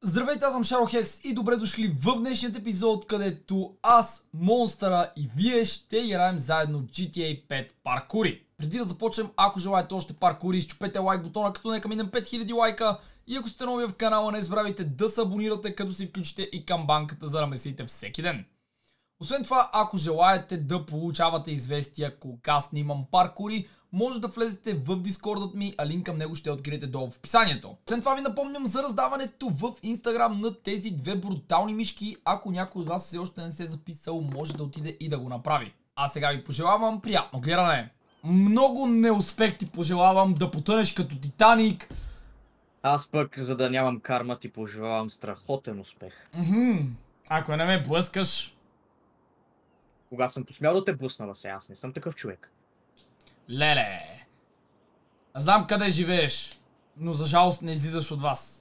Здравейте, аз съм Шаро-Хекс и добре дошли в днешният епизод, където аз, Монстъра и вие ще играем заедно GTA 5 паркури. Преди да започнем, ако желаете още паркури, изчупете лайк бутона, като нека минем 5000 лайка. И ако сте нови в канала, не забравяйте да се абонирате, като си включите и камбанката, за да ме следите всеки ден. Освен това, ако желаете да получавате известия кога снимам паркури, може да влезете в дискордът ми, а линк към него ще откриете долу в описанието. Освен това ви напомням за раздаването в Instagram на тези две брутални мишки. Ако някой от вас все още не се е записал, може да отиде и да го направи. А сега ви пожелавам приятно гледане. Много неуспех ти пожелавам, да потънеш като Титаник. Аз пък, за да нямам карма, ти пожелавам страхотен успех. Ако не ме блъскаш... Кога съм посмял да те блъсна, сега, аз не съм такъв човек. Леле. Знам къде живееш, но за жалост не излизаш от вас.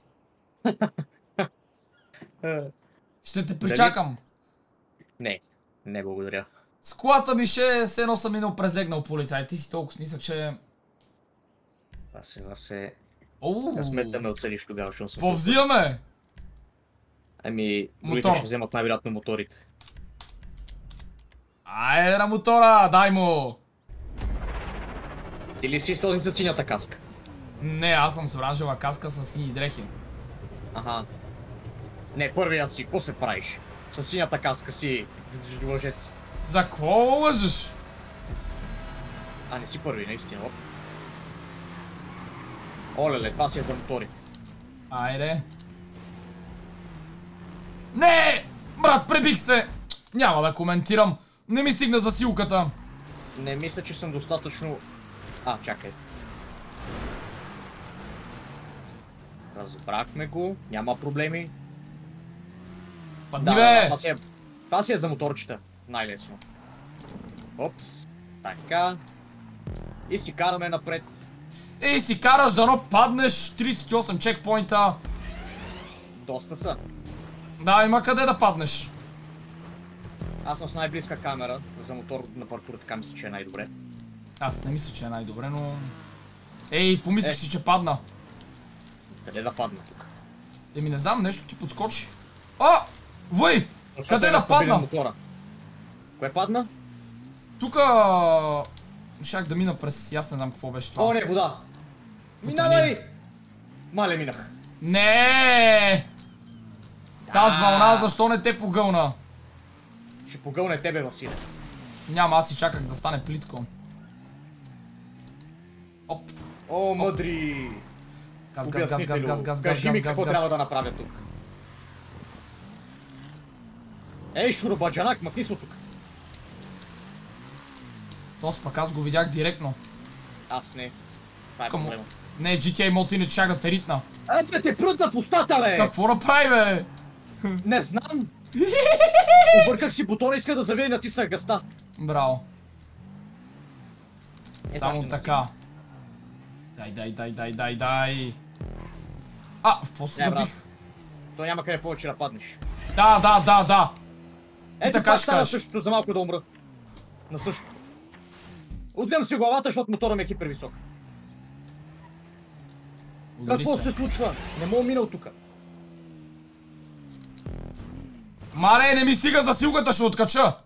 Ще те причакам. Не благодаря. С колата ми ще се едно съм минал през легнал полицай. Ти си толкова нисък, че... Васе. Оу. Късмет да ме оцелиш тогава, защото съм... Какво взимаме? Ами, другите ще вземат най-вероятно моторите. Айде на мотора, дай му! Или си с този със синята каска? Не, аз съм с оранжева каска с сини дрехи. Аха. Не, първия си, какво се правиш? С синята каска си лъжец. За какво лъжеш? А, не си първи, наистина. Олеле, това си е за мотори. Айде. Не! Брат, пребих се! Няма да коментирам. Не ми стигна засилката. Не мисля, че съм достатъчно... А, чакай. Разбрахме го, няма проблеми. Падни бе! Това си е за моторчета. Най-лесно. Опс. Така. И си караме напред. И си караш, дано паднеш. 38 чекпоинта. Доста са. Да, има къде да паднеш. Аз съм с най-близка камера. За мотор на паркура, така мисля, че е най-добре. Аз не мисля, че е най-добре, но... Ей, помислих си, че падна. Къде да падна тук? Еми не знам, нещо ти подскочи. А! Въй! Къде да падна? Мотора. Кое падна? Тука... Шах да мина през... Аз не знам какво беше това. О, не, вода! Минавай! Мале, минах. Не! Таз вълна, защо не те погълна? Ще погълне тебе, Василе. Няма, аз си чаках да стане плитко. Оп. О, мъдри! Газ. Кажи ми какво трябва да направя тук. Ей, шуробаджанак, махни се от тук. Тос пък аз го видях директно. Аз не. Това е проблема. Не, GTA мод иначе чак да те ритна. Ето те пръдна в устата, бе! Какво направи, бе? Не знам! Обърках си бутона, иска да завия и натиснах газта. Браво. Само сега така. Дай. А, в какво се забих? То няма къде повече да паднеш. Да. Ето така стана същото, за малко да умра. На същото. Отгледам си главата, защото мотора ми е хипервисок. Какво се случва? Не мога мина от тука. Мале, не ми стига засилката, ще откача.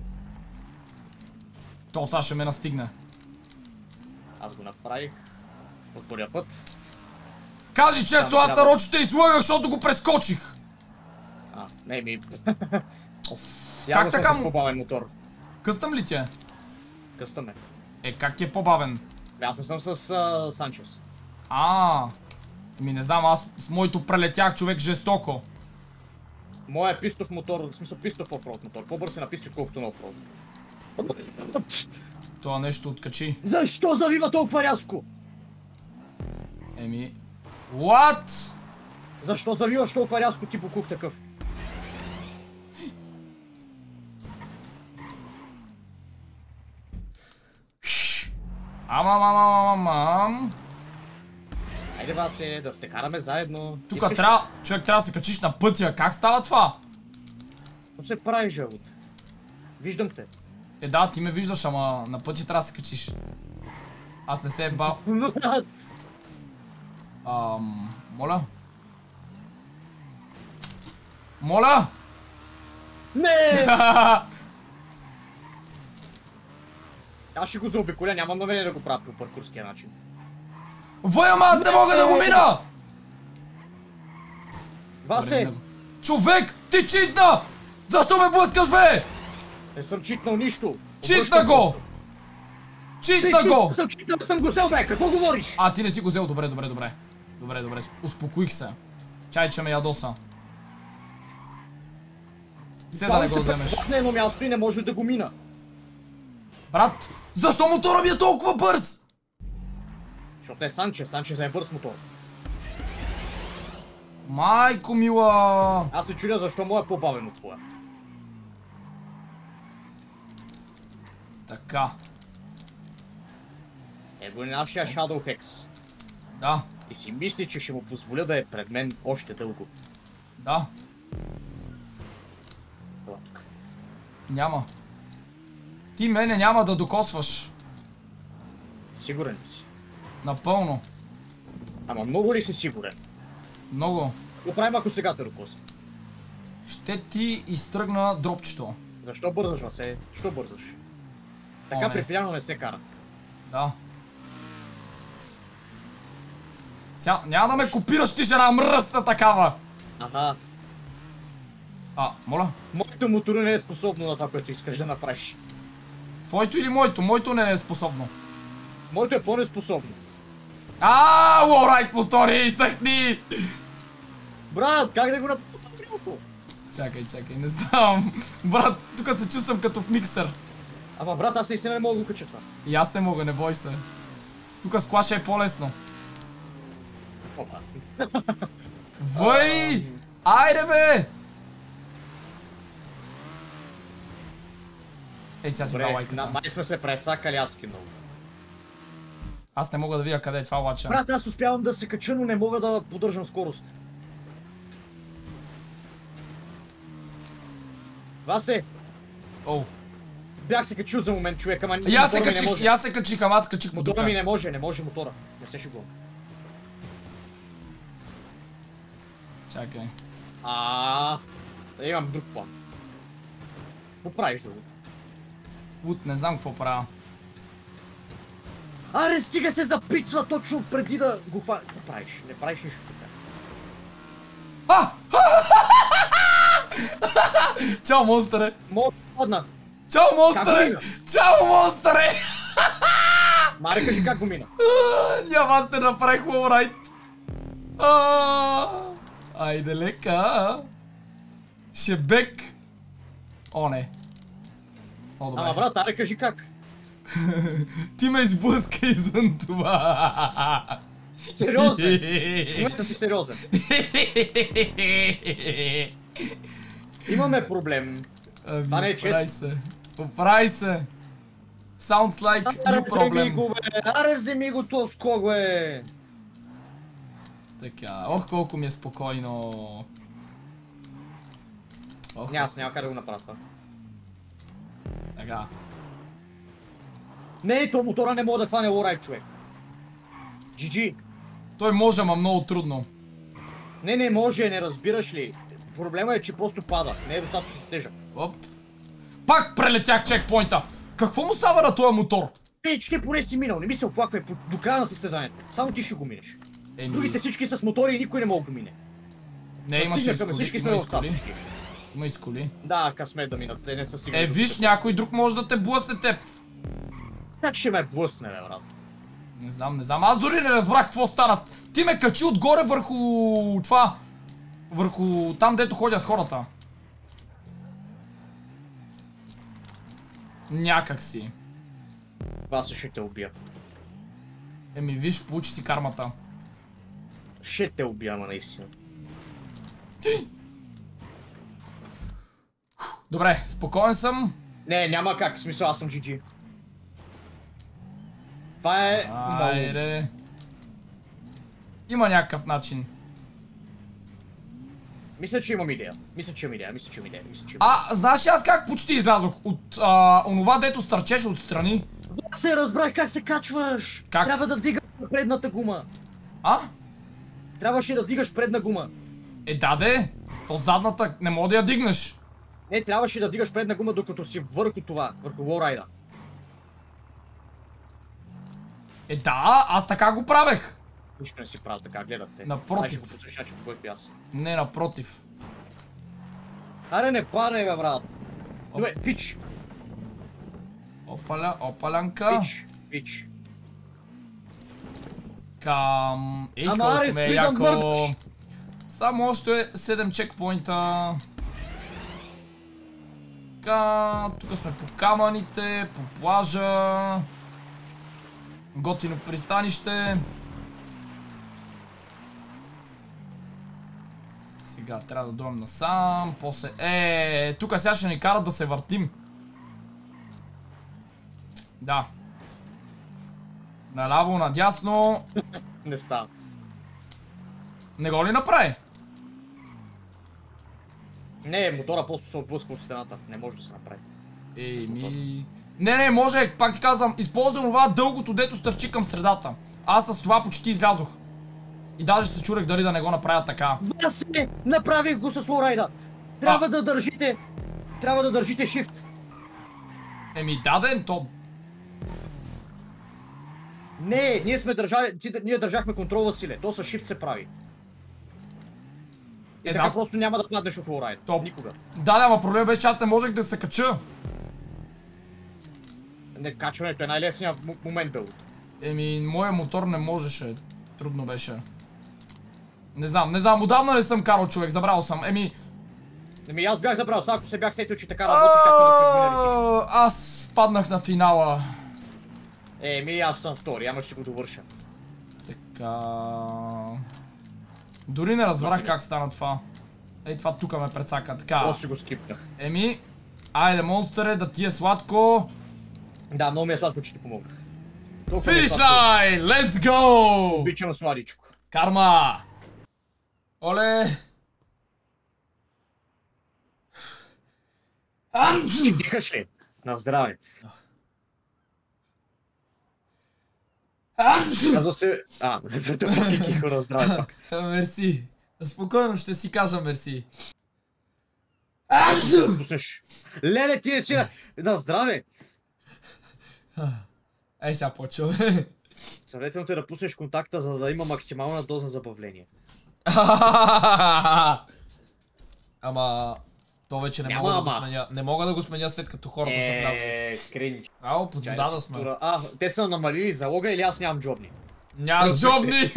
То сега ще ме настигне. Аз го направих. От първия път. Кажи често, аз нарочно те излъгах, защото го прескочих. Не ми... Как така му? По-бавен мотор. Къстъм ли ти е? Къстъм е. Как ти е по-бавен? Аз не съм с Санчес. Ми не знам, аз с моето прелетях, човек, жестоко. Моя е пистов мотор, в смисъл пистов офроуд мотор. По-бърз е на писти, отколкото на офроуд. Това нещо откачи. Защо завива толкова рязко? Еми... What? Защо завиваш толкова рязко, ти покух такъв? Амам. Айде, Васе, да се караме заедно. Тук човек трябва да се качиш на пътя. Как става това? Какво се прави, жълт? Виждам те. Да, ти ме виждаш, ама на пътя трябва да се качиш. Аз не се е бал. Моля? Моля! Не! Аз ще го заобиколя, нямам намерение да го правя по паркурския начин. Въям, аз не мога да го мина! Васе! Човек, ти читна! Защо ме блъскаш, бе? Не съм читнал нищо! Читна го! Читна го! Съм го взел, бе! Какво говориш? А, ти не си го взел, добре. Добре, успокоих се. Чай, че ме ядоса. Все да не го вземеш. На едно място и не може да го мина. Брат, защо мотора ми е толкова бърз? Защото е Санчес е бърз мотор. Майко мила! Аз се чудя защо му е по-бавен от твоя. Така. Его е нашия Shadow Hex. Да, И си мисли, че ще му позволя да е пред мен още дълго. да, Това тук. няма. Ти мене няма да докосваш. Сигурен ли си? Напълно. Ама много ли си сигурен? Много. Какво правим, ако сега те докосна? Ще ти изтръгна дропчето. Защо бързаш, Васе? Защо бързаш? О, Така не. припряно не се кара. Да. Сега, няма да ме копираш, ти ще една мръсна такава. Аха. Моля? Моето моторо не е способно на това, което искаш да направиш. Твоето или моето? Моето не е способно. Моето е по-неспособно. Лоурайд мотори, съхни! Брат, как да го направя? Чакай, не знам. Брат, тук се чувствам като в миксер. Ама брат, аз наистина не мога да го кача това. И аз не мога, не бой се. Тук с клаша е по-лесно. Опа. Въй! Айде бе! Ей, сега си ба Добре, лайката. май сме се прецакали адски много. Аз не мога да видя къде е това лача. Брат, аз успявам да се кача, но не мога да поддържам скорост. Оу. Васе, бях се качил за момент, човек, ама И аз се мотора ми не качих, може. и аз се качих, ама аз качих по Мотора ми друг не може мотора. Не се шегувам. Чакай. Имам друг план. Какво правиш, друго? Лут, не знам какво правя. Аре, стига се запичва точно преди да го хвана. Какво правиш? Не правиш нищо така. Чао, монстъре! Мога да падна. Чао, монстъре! Как Чао, монстъре! Маре, кажи как го мина. Няма, аз те направих лоурайд. Айде лека. Шебек. О, не. О, добре. Ама брат, аре, кажи как. Ти ме изблъска извън това. Сериозен. В момента си сериозен. Имаме проблем. Това не е честно. Поправи се. Sounds like Аре, new problem. вземи го, бе. Аре, вземи го то скок, бе. Така, ох колко ми е спокойно. Няма как да го направя това. Така. Не, то мотора не мога да хване лоурайд, човек. GG. Той може, ама много трудно. Не може, не разбираш ли. Проблема е, че просто пада. Не е достатъчно тежък. Оп. Пак прелетях чекпоинта. Какво му става на този мотор? Че ти поне си минал, не ми се оплаквай до края на състезанието. Само ти ще го минеш. Еми, Другите всички с мотори и никой не мога да го мине. не, имаше Стигнахме, всички изколи. сме в тапчки. Има изколи. Да, късмет да минат, те не са стигнали. Виж, някой друг може да те блъсне теб. Как ще ме блъсне, бе, брат? Не знам. Аз дори не разбрах какво стана. Ти ме качи отгоре върху това. Върху там, дето ходят хората. Някак си. Аз ще те убия. Еми, виж, получи си кармата. Ще те убия, ама наистина. Добре, спокоен съм. Не, няма как, в смисъл аз съм GG. Това е много. Айде. Има някакъв начин. Мисля, че имам идея. Знаеш ли аз как почти излязох? От онова, дето стърчеше отстрани. Се разбрах как се качваш! Как? Трябва да вдигаш предната гума. А? Трябваше да вдигаш предна гума. Даде. То задната не мога да я дигнеш. Не, трябваше да дигаш предна гума, докато си върху това, върху лоурайда. Да, аз така го правех. Нищо не си правил така, гледахте. Напротив. Ще го послушаш начин, по който и аз. Не, напротив. Аре, не падай, бе, брат. Добре, пич. Опалянка. Пич. Ама аре, ме е спри да яко. мърдаш. Само още 7 чекпоинта. Така, тук сме по камъните, по плажа. Готино пристанище. Сега трябва да дойдем насам. После... тук сега ще ни карат да се въртим. Да. Наляво, надясно. Не става. Не го ли направи? Не, мотора просто се отблъска от стената. Не може да се направи. Не, може, пак ти казвам, използвам това дългото, дето стърчи към средата. Аз с това почти излязох. И даже се чурех дали да не го направя така. Васе, направих го с лоурайда. Трябва да държите shift. Даден, то... Не, ние държахме контрол, Василе. То с shift се прави. И така просто няма да паднеш от лоурайда. Никога. Да, ама проблем беше, че аз не можех да се кача. Не, качването е най-лесният момент бе. Моя мотор не можеше. Трудно беше. Не знам, отдавна не съм карал, човек, забрал съм. Аз бях забрал, ако се бях сетил, че така работи, чакай да сме минали всички. Аз паднах на финала. Аз съм втори, ама ще го довърша. Така... Дори не разбрах как стана това. Това тук ме прецака, така. Просто ще го скипнах. Айде, монстъре, да ти е сладко. Да, много ми е сладко, че ти помогнах. Финиш лайн! Let's go! Обичам сладичко. Карма! Оле! Дихаш ли? На здраве. Казва се... Кихо на здраве пак. Мерси. Спокойно ще си кажа мерси. Леле, ти не си на здраве! Сега почваме. Съветвам те да пуснеш контакта, за да има максимална доза забавление. Ама... То вече не мога да го сменя. Не мога да го сменя след като хората са влязли. Кринч. Под вода да сме. Те са намалили залога или аз нямам джобни? Нямаш джобни!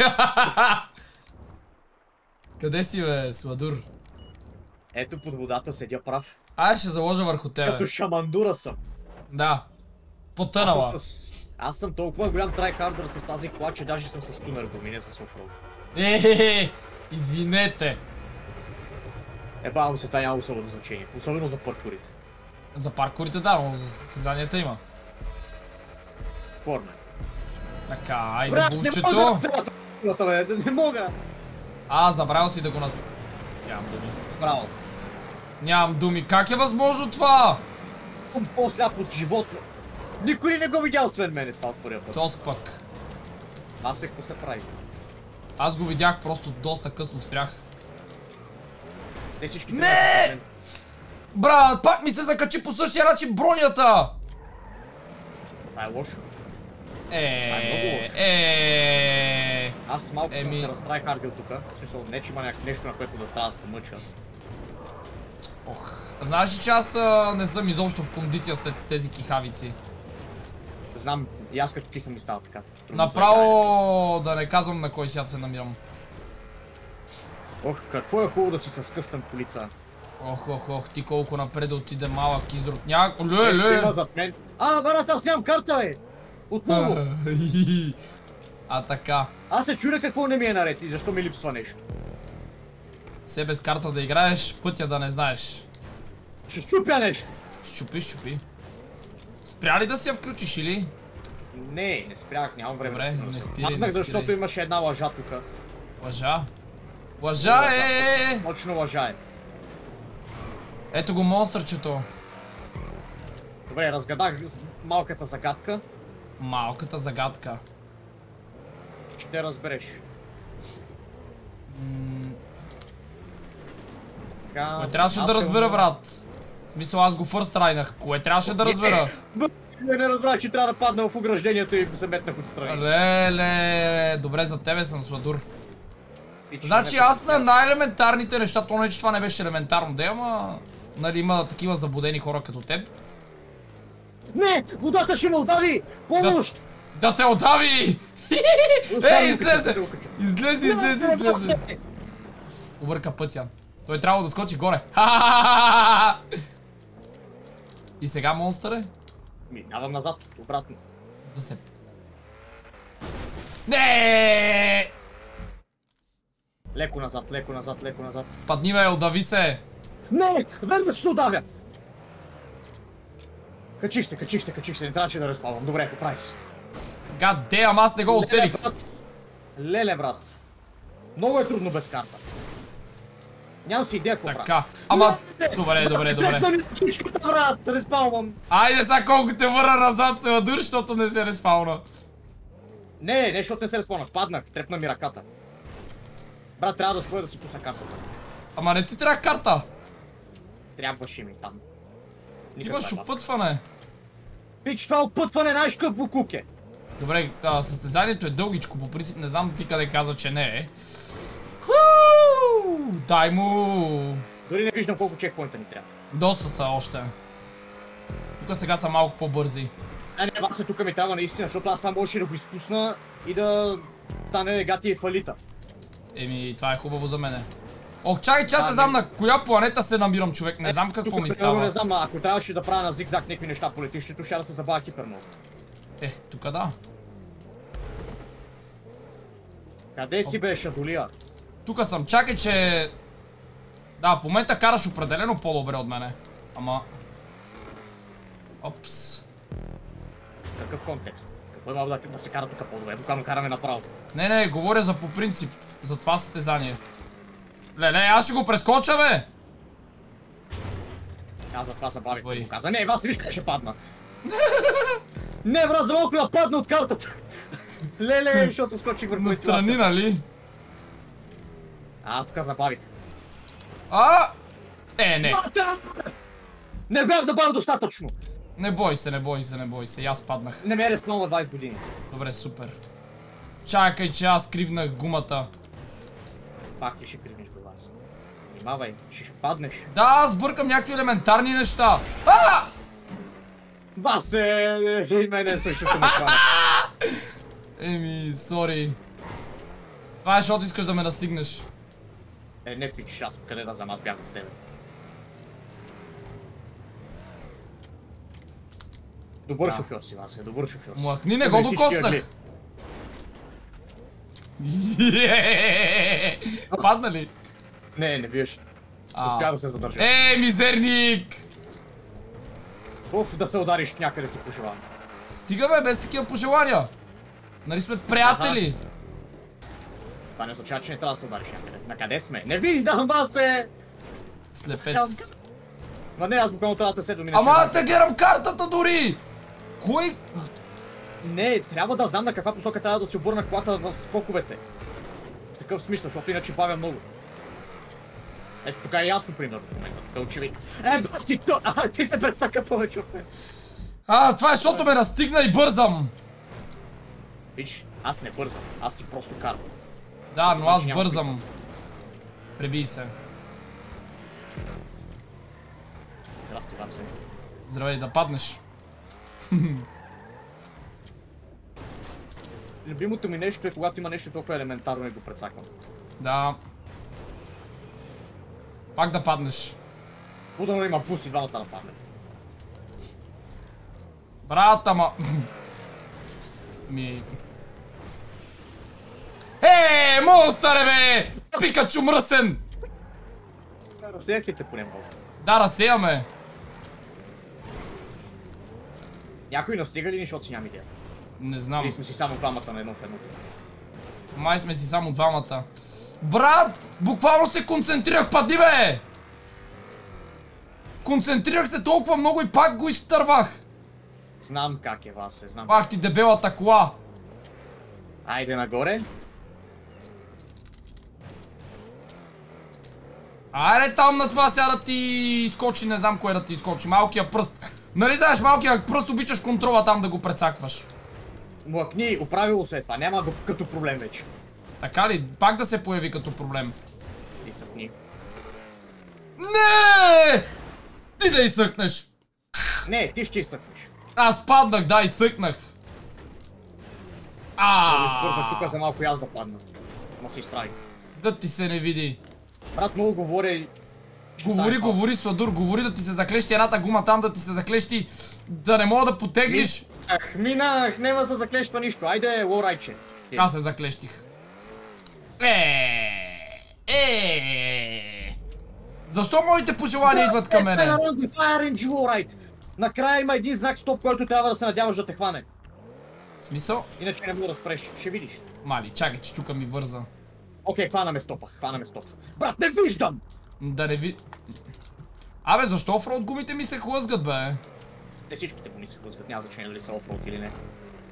Къде си, бе, Сладур? Ето под водата седя прав. Ще заложа върху тебе. Като шамандура съм. Да. Потънала. Аз съм толкова голям трайхардър с тази кола, че даже съм с тунер гуми, не с офроуд. Извинете. Бавам се, това няма особено значение. Особено за паркурите. За паркурите да, но за състезанията има. Порно. Така, айде булщето. Не мога! Забравил си да го над... Нямам думи. Браво. Нямам думи. Как е възможно това? Съм по-сляп от животно. Никой не го видял освен мене това от първия път. Тос пък. Аз какво се прави? Аз го видях, просто доста късно спрях. Те всички... Не! Брат, пак ми се закачи по същия начин бронята! Това е лошо. Аз малко съм се разтрайхардил тука. В смисъл, не че има нещо, на което да трябва да се мъча. Знаеш ли, че аз не съм изобщо в кондиция след тези кихавици? Знам, и аз като киха ми става така. Направо да не казвам на кой свят се намирам. Какво е хубаво да си с къстъм колица. Ти колко напред да отиде малък изрод. Ле! Брат, аз нямам карта, бе! Отново! Така. Аз се чудя какво не ми е наред и защо ми липсва нещо. Все без карта да играеш, пътя да не знаеш. Ще щупя нещо! Щупи. Спря ли да си я включиш или? Не спрях, нямам време. Добре, не спирай. Махнах, защото имаше една лъжа тука. Лъжа? Лъжа е! Точно лъжа е. Ето го монстърчето. Добре, разгадах малката загадка. Малката загадка. Ще разбереш. Така... Кое трябваше да разбера, брат? В смисъл, аз го фърст райнах. Кое трябваше да разбера? Не разбрах, че трябва да падна в ограждението и се метнах отстрани. Леле, добре за тебе съм, Сладур. Значи аз на най-елементарните неща, то не че това не беше елементарно да ама... Нали има такива заблудени хора като теб. Не! Водата ще ме удари! Помощ! Да те удави! Ей, излезе! Излезе! Обърка пътя. Той трябва да скочи горе. И сега монстър е? Минавам назад, обратно. Да се... Не! Леко назад, леко назад, леко назад. Падни ме, удави се! Не! Веднъж ще се удавя! Качих се, не трябваше да разпалвам. Добре, поправих се. God damn, аз не го оцелих. Леле, брат. Много е трудно без карта. Нямам си идея какво правя. Така, ама... Добре. Чичката, брат, респалвам. Айде сега колко те върна назад, Сладур, защото не се респауна. Не, защото не се респаунах. Паднах, трепна ми ръката. Брат, трябва да споя да си пусна картата. Ама не ти трябва карта. Трябваше ми там. Ти имаш опътване. Пич, това опътване знаеш какъв буклук е. Добре, състезанието е дългичко, по принцип не знам ти къде каза, че не е. Дай му! Дори не виждам колко чекпоинта ни трябва. Доста са още. Тук сега са малко по-бързи. Не, вас тук ми трябва наистина, защото аз това можеше да го изпусна и да стане гати и фалита. Еми, това е хубаво за мене. Ох, чакай, че аз не знам на коя планета се намирам, човек. Не знам какво ми става. Не знам, ако трябваше да правя на зигзаг някакви неща по летището, ще да се забавя хиперно. Тук да. Къде си бе, Шадолия? Тук съм, чакай, че... Да, в момента караш определено по-добре от мене. Ама... Опс. Какъв контекст? Какво има да се кара тук по-добре? Буквално караме направо. Не, говоря за по принцип. За това състезание. Леле, аз ще го прескоча, бе! Аз за това забавих, като го каза. Не, Вас, виж как ще падна. Не, брат, за малко да падна от картата. Леле, защото скочих върху инсталация. Настрани, нали? Тук забавих. Не. Не бях забавил достатъчно. Не бой се, и аз паднах. Не ме е респнал 20 години. Добре, супер. Чакай, че аз кривнах гумата. Пак ти ще кривнеш, бе, Вас. Внимавай, ще паднеш. Да, аз бъркам някакви елементарни неща. Вас и мене също ще ме хвана. Еми, сори. Това е, защото искаш да ме настигнеш. Не пич, аз къде да знам, аз бях в тебе. Добър шофьор си, Васе, добър шофьор си. Млъкни, не го докоснах. Падна ли? Не виж. Успя да се задържа. Мизерник! Уф, да се удариш някъде ти пожелавам. Стига, бе, без такива пожелания. Нали сме приятели? Това не означава, че не трябва да се удариш някъде. Накъде сме? Не виждам, Васе! Слепец. Ма не, аз буквално трябва да се домина. Ама аз не гледам картата дори! Кой? Не, трябва да знам на каква посока трябва да се обърна колата в скоковете. В такъв смисъл, защото иначе бавя много. Ето тук е ясно примерно в момента, тук е очевидно. Ти се прецака повече от мен. Това е, защото ме настигна и бързам. Виж, аз не бързам, аз ти просто карам. Да, но аз бързам. Пребий се. Здрасти, Васе. Здравей, да паднеш. Любимото ми нещо е, когато има нещо толкова елементарно и го прецаквам. Да. Пак да паднеш. Удано има пусти двамата да падне. Брат, ама... монстър, бе! Пикачу мръсен! Разсеях ли те поне много? Да, разсеяме. Някой настига ли ни, защото си нямам идея? Не знам. Или сме си само двамата на едно в едно? Май сме си само двамата. Брат! Буквално се концентрирах, падни, бе! Концентрирах се толкова много и пак го изтървах. Знам как е, Васе, знам. Пак ти дебелата кола. Айде нагоре. Айде там на това сега да ти скочи, не знам кое да ти скочи, малкия пръст. Нали знаеш, малкия пръст обичаш контрола там да го прецакваш. Млъкни, оправило се това, няма го като проблем вече. Така ли? Пак да се появи като проблем. И съпни. Не! Ти да изсъкнеш. Не, ти ще изсъкнеш. Аз паднах, да, изсъкнах. Свързах тук за малко и аз да падна. Ма се изправи. Да ти се не види. Брат, много говори. Говори, Сладур, говори да ти се заклещи едната гума там, да ти се заклещи, да не мога да потеглиш. Минах, няма се заклещва нищо. Айде, лоурайче. Аз се заклещих. Защо моите пожелания идват към мене? Това е RNG лоурайт. Накрая има един знак стоп, който трябва да се надяваш да те хване. Смисъл? Иначе не мога да спреш, ще видиш. Мали, чакай, че тук ми върза. Окей, хванаме стопа. Брат, не виждам! Да не ви... Абе, защо офроуд гумите ми се хлъзгат, бе? Те всичките му ни се хлъзгат, няма значение дали са офроуд или не.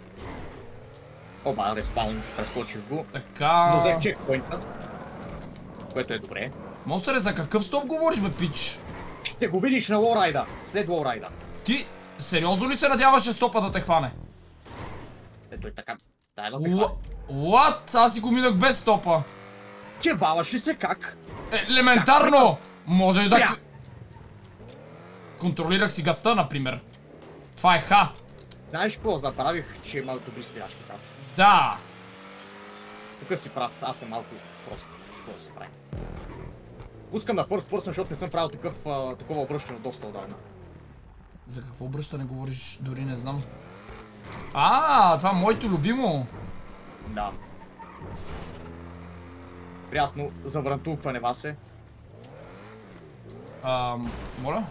Оба, респаун, прескочих го. Така... Но взех чекпоинта. Което е добре. Монстъре, за какъв стоп говориш, бе, пич? Ще го видиш на лоурайда, след лоурайда. Ти сериозно ли се надяваше стопа да те хване? Ето е така. Дай да те хване. What? Аз си го минах без стопа. Че баваш ли се как? Елементарно! Можеш да... Контролирах си газта, например. Това е ха. Знаеш какво? Забравих, че има добри спирачки там. Да. Тук си прав, аз съм малко прост. Какво да се прави? Пускам на first person, защото не съм правил такова обръщане доста отдавна. За какво обръщане говориш? Дори не знам. Това е моето любимо. Да. Приятно заврантулкване, Васе. Моля?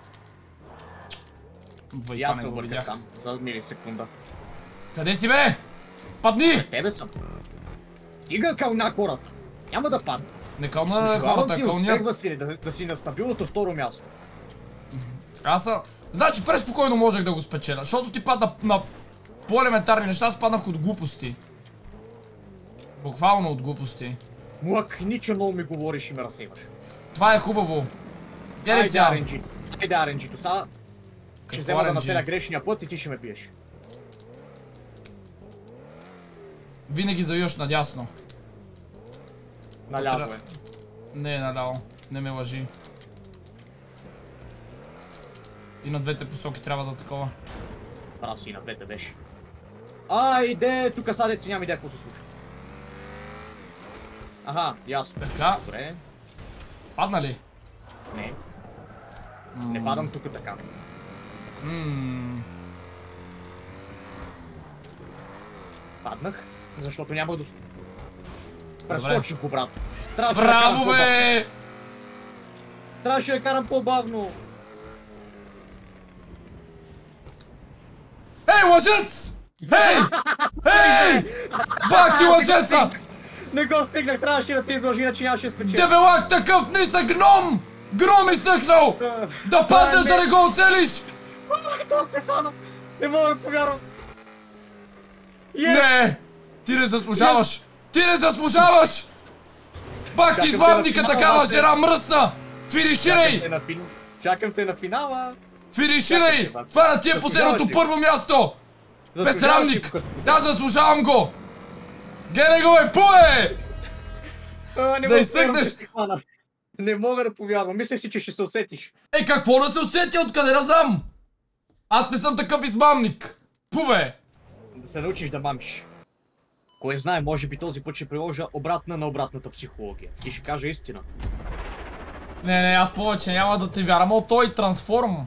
И аз се обърках там, за милисекунда. Къде си, бе? Падни! Тебе съм. Стига кълна хората. Няма да падна. Не кълна хората, кълня. Василий, да си на стабилното второ място. Аз съм... Значи преспокойно можех да го спечеля, защото ти падна на по-елементарни неща, аз паднах от глупости. Буквално от глупости. Млъкни, че много ми говориш и ме разсейваш. Това е хубаво. Айде RNG. Айде RNG-то сега. Ще взема да населя грешния път и ти ще ме биеш. Винаги завиваш надясно. Наляво е. Не е наляво. Не ме лъжи. И на двете посоки трябва да такова. Прав си, на двете беше. Айде, тук садец си няма идея какво се случва. Аха, ясно. Така. Добре. Падна ли? Не. Не падам тук така. Паднах, защото нямах до... Прескочих го, брат. Браво, бе! Трябваше да карам по-бавно. Ей, лъжец! Ей! Ей! Бах ти лъжеца! Не го стигнах, трябваше да те излъжи, иначе нямаше да спечеля. Дебелак такъв нисък гном! Гном изтъкнал! Да паднеш да не го оцелиш! Това се фана! Не мога да повярвам! Не! Ти не заслужаваш! Ти не заслужаваш! Бах ти избавника такава жера мръсна! Финиширай! Чакам те на финала! Финиширай! Това ти е последното първо място! Безсрамник! Да, заслужавам го! Гледай го, бе, пуе! Да изсъкнеш! Не мога да повярвам, мислех си, че ще се усетиш. Какво да се усети, откъде да знам? Аз не съм такъв измамник! Пубе! Да се научиш да мамиш. Кой знае, може би този път ще приложа обратна на обратната психология. И ще кажа истината. Не, аз повече няма да те вярвам, о той трансформ.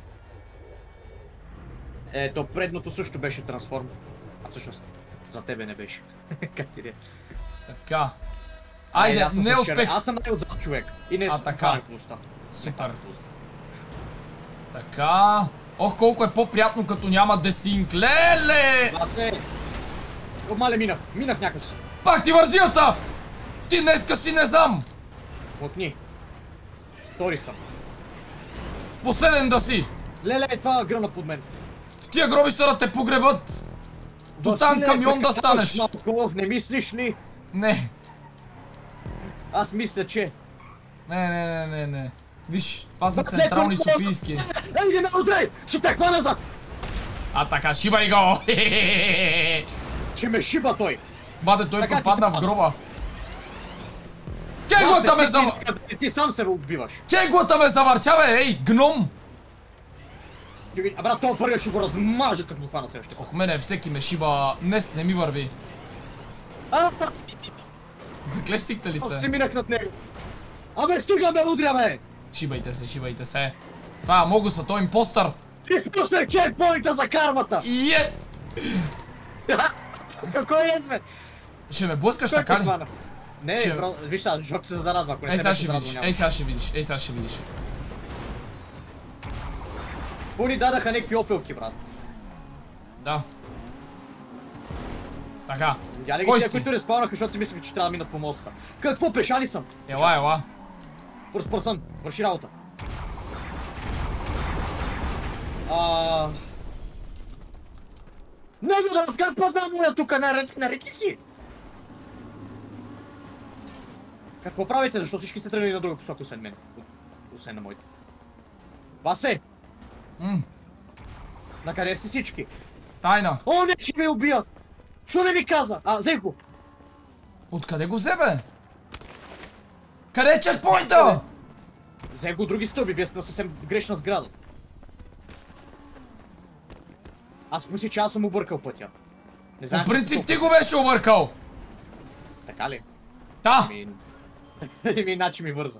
Ето, предното също беше трансформ. А всъщност, за тебе не беше. Как ти де? Така. Айде, не успех. Аз съм най-отзад човек. И не така. Супер. Така. Ох, колко е по-приятно, като няма десинк. Леле! Васе! Мале, минах някакси. Пак ти вързията! Ти днеска си не знам! Мъкни. Втори съм. Последен да си! Леле, това гръмна под мен. В тия гробища да те погребат! До там камион да станеш! Малко, не мислиш ли? Не. Аз мисля, че... Не. Виж, това са централни софийски. Ей, не удрай! Ще те хвана за... А така, шибай го! Че ме шиба той! Бате, той попадна в гроба. Кеглата ме завъртя! Ти сам се убиваш. Кеглата ме завъртя, бе, ей, гном! А брат, това първия ще го размажа, като му хвана следващия. Ох, мене всеки ме шиба. Днес не ми върви. Заклещихте ли Аз се? си минах над него. Абе, стига ме удря, бе! Шибайте се. Това много са, той импостър. Изпуснах чекпоинта за кармата! Йес! Какво е сме? Ще ме блъскаш така ли? Не, бро, виж сега, Жок се зарадва, ако не Ей се сега беше ще зарадвал видиш, няма. ей сега ще видиш. Пони дадаха някакви опилки, брат. Да. Така. Я ли Кой ги те, си? които респаунаха, защото си мислех, че трябва да минат по моста. Какво пешани съм? Ела. Фърст пърсън, върши работа. Не бе, как падна моя тука, нареди си! Какво правите, защо всички сте тръгнали на друга посока, освен мен? Освен на моите. Васе! Накъде сте всички? Тайна. О, не, ще ме убият! Що не ми каза? Взех го! Откъде го взе, бе? Къде е чекпоинта? Взех го други стълби, вие сте на съвсем грешна сграда. Аз мисля, че аз съм объркал пътя. Не знам, По принцип ти го беше объркал. Така ли? Да. Иначе ми върза.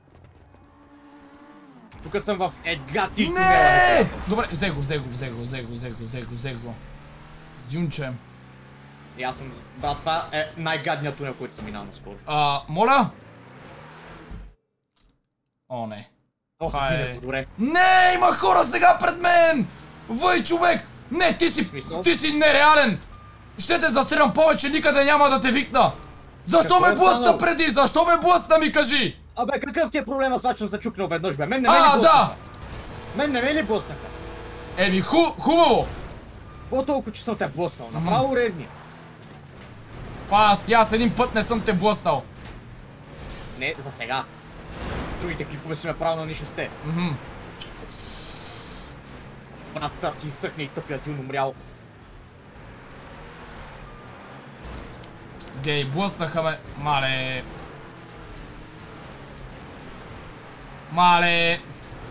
Тук съм в егати тунела. Не! Добре, взе го. Дюнче. И аз съм... Брат, това е най-гадният тунел, който съм минал наскоро. Моля? О, не. Ох, Това е... добре. Не, има хора сега пред мен! Въй, човек! Не, ти си нереален! Ще те застрелям повече, никъде няма да те викна! Защо ме блъсна преди? Защо ме блъсна, ми кажи? Абе, какъв ти е проблема с това, че съм те чукнал веднъж, бе? Мен не ме ли блъснаха? Да! Мен не ме ли блъснаха? Еми, хубаво! По-толкова, че съм те блъснал. Направо ревни. Аз един път не съм те блъснал. Не, за сега. Другите клипове си ме правил на нищо сте. Брата, ти съхне и тъпия дюн умрял. Гей, блъснаха ме. Мале.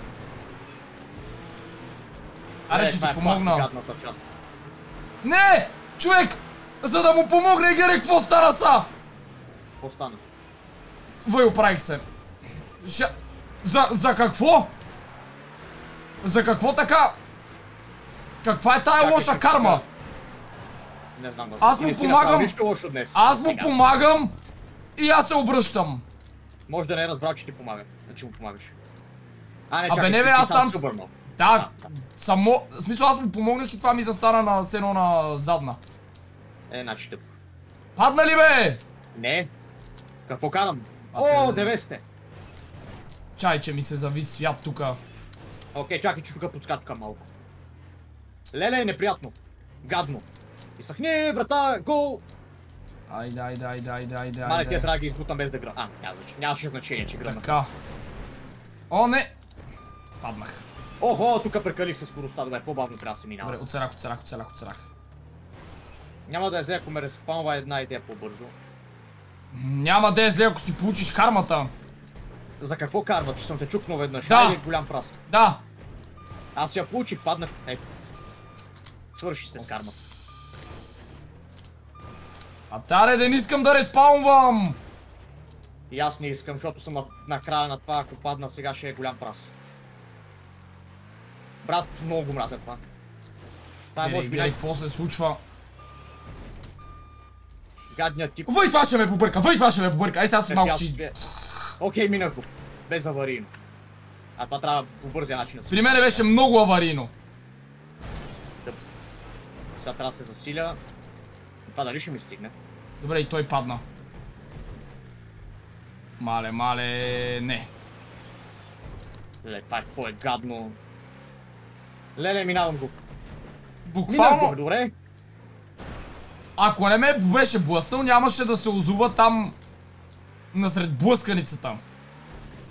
Аре, ще ти помогна. Не! Човек! За да му помогне, гледай какво стана са! Какво стана? Въй, оправих се. За какво? За какво така? Каква е тая лоша карма? Не знам да се. Аз му помагам. Нищо лошо днес. Аз му помагам и аз се обръщам. Може да не е разбрал, че ти помага. Значи му помагаш. Абе не бе, аз сам... Да, само... В смисъл аз му помогнах и това ми застана на сено на задна. Значи тъп. Падна ли бе? Не. Какво карам? О, 900. Чай, че ми се зави свят тука. Окей, чакай, че тук подскатка малко. Леле, неприятно. Гадно. Изсъхни, врата, гол! Айде. Мале, тия трябва да ги избутам без да гръм. Нямаше значение, че гръмна. Така. О, не! Паднах. Охо, тук прекалих се скоростта, добре, по-бавно трябва да се минава. Добре, оцелях. Няма да е зле, ако ме респаунва една идея по-бързо. Няма да е зле, ако си получиш кармата. За какво карма, че съм те чукнал веднъж? Да. Айде, голям прас. Да. Аз я получих, паднах. Ето. Свърши се с кармата. Таре, не искам да респаунвам! И аз не искам, защото съм на края на това, ако падна сега ще е голям прас. Брат, много го мразя това. Това е може би какво се случва? гадният тип. Въй, това ще ме побърка! Ай сега си малко ще... Окей, минах го. Без аварийно. А това трябва по бързия начин да се... При мене беше много аварийно. Сега трябва да се засиля. Това дали ще ми стигне? Добре, и той падна. Мале, не. Леле, това какво е гадно. Леле, минавам го. Буквално... Минах го, добре. Ако не ме беше блъснал, нямаше да се озува там насред блъсканицата.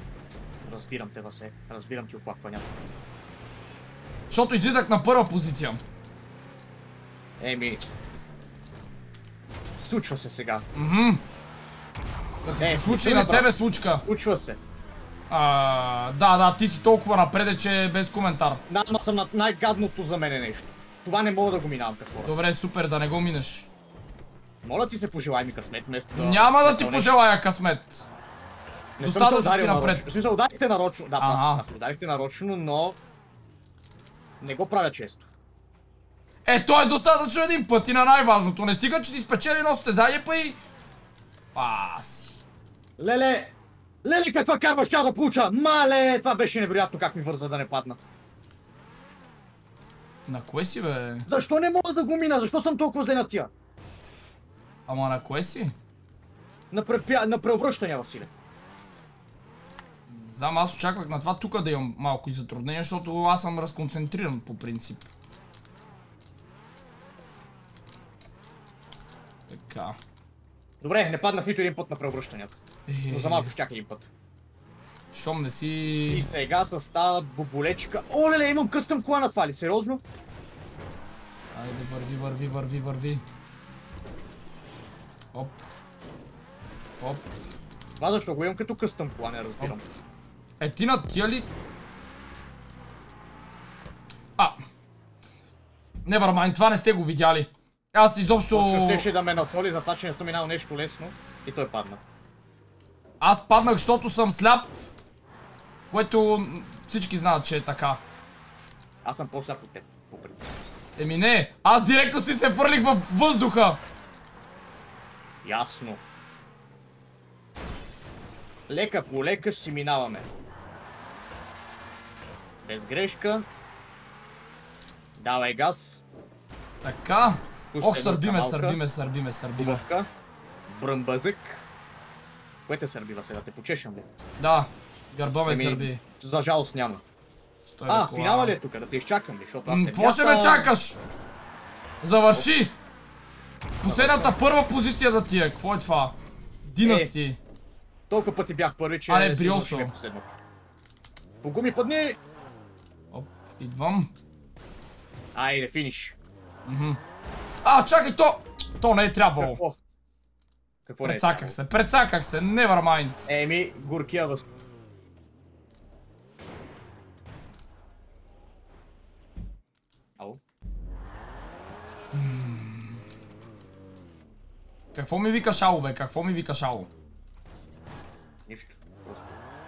Разбирам те, Васе. Разбирам ти оплакванията. Защото излизах на първа позиция. Еми... Случва се сега. Като се случи на тебе случка. Случва се. Да, ти си толкова напреде, че е без коментар. Да, ама съм на най-гадното за мене нещо. Това не мога да го минавам като хора. Добре, супер, да не го минеш. Моля ти се, пожелай ми късмет вместо да... Няма да ти пожелая късмет. Не съм те Достатъчно си ударил напред. нарочно. В смисъл, ударихте нарочно. Да, прав, ударихте нарочно, но... Не го правя често. Той е достатъчно един път и на най-важното. Не стига, че си спечели едно състезание, па и... Паси. Леле, каква карма ще да получа? Мале, това беше невероятно как ми върза да не падна. На кое си, бе? Защо не мога да го мина? Защо съм толкова зле на тия? Ама на кое си? На преобръщания, Василе. Знам, аз очаквах на това тук да имам малко и затруднение, защото аз съм разконцентриран по принцип. Така. Добре, не паднах нито един път на преобръщанията. Но за малко щях един път. Щом не си... И сега с тази боболечка... О, леле, имам къстъм кола на това ли? Сериозно? Айде, върви. Оп. Това защо го имам като къстъм кола, не разбирам. Ти на тия ли... Nevermind, това не сте го видяли. Аз изобщо... Точно щеше да ме насоли за това, че не съм минал нещо лесно и той падна. Аз паднах, защото съм сляп, което всички знаят, че е така. Аз съм по-сляп от теб, по принцип. Не, аз директно си се фърлих във въздуха. Ясно. Лека по лека ще си минаваме. Без грешка. Давай газ. Така. Ох, сърбиме. Хубавка. Бръмбазък. Кое те сърбива сега? Те почешам ли? Да, гърба ме сърби. За жалост няма. Финала ли е тук? Да те изчакам ли? Защото аз какво ще ме чакаш? Завърши! Последната първа позиция да ти е. Какво е това? Династи. Толкова пъти бях първи, че... не, Бриосо. Погуми падни! Идвам. Айде, финиш. Чакай, то не е трябвало. Какво не е трябвало? Прецаках се, nevermind. Горкия въз... Ало? Какво ми викаш ало, бе? Какво ми викаш ало? Нищо. Просто.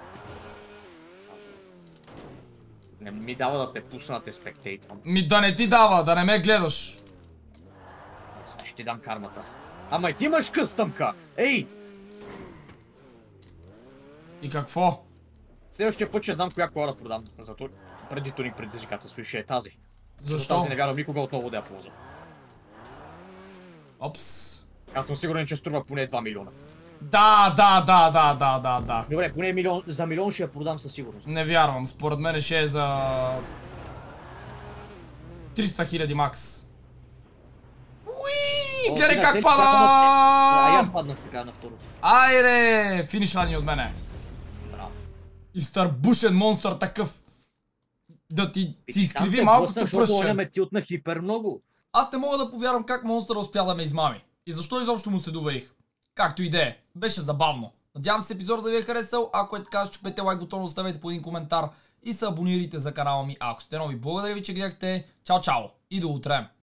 Не ми дава да те пусна да те спектейтвам. Да не ти дава, да не ме гледаш. Сега ще ти дам кармата. Ама и ти имаш къстъмка! Ей! И какво? Следващия път ще знам коя кола да продам. Зато преди турник предизвикателство и ще е тази. Защо? Тази не вярвам никога отново да я ползвам. Опс. Аз съм сигурен, че струва поне 2 милиона. Да. Добре, поне за милион ще я продам със сигурност. Не вярвам, според мен ще е за 300 000 макс. Уиii, гледай как пада! И аз паднах така на второ. Айде, финиш лайни от мене. Браво. Изтърбушен монстър такъв. Да ти си изкриви малкото пръстче. Защото ме тилтна хипер много. Аз не мога да повярвам как монстъра успя да ме измами. И защо изобщо му се доверих. Както и да е, беше забавно. Надявам се епизода да ви е харесал. Ако е така, чупете лайк бутона, оставете по един коментар и се абонирайте за канала ми, ако сте нови. Благодаря ви, че гледахте. Чао и до утре!